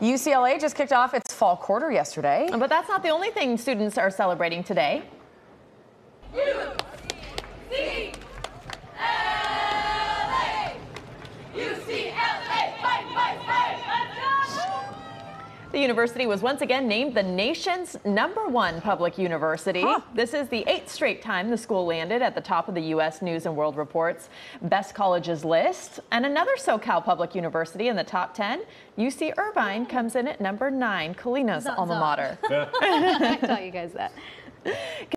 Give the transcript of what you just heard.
UCLA just kicked off its fall quarter yesterday. But that's not the only thing students are celebrating today. UCLA! UCLA! Fight, fight, fight! Let's go! The university was once again named the nation's #1 public university. This is the 8th straight time the school landed at the top of the U.S. News and World Report's Best Colleges list. And another SoCal public university in the top 10, UC Irvine, comes in at #9, Kalina's alma mater. I taught you guys that.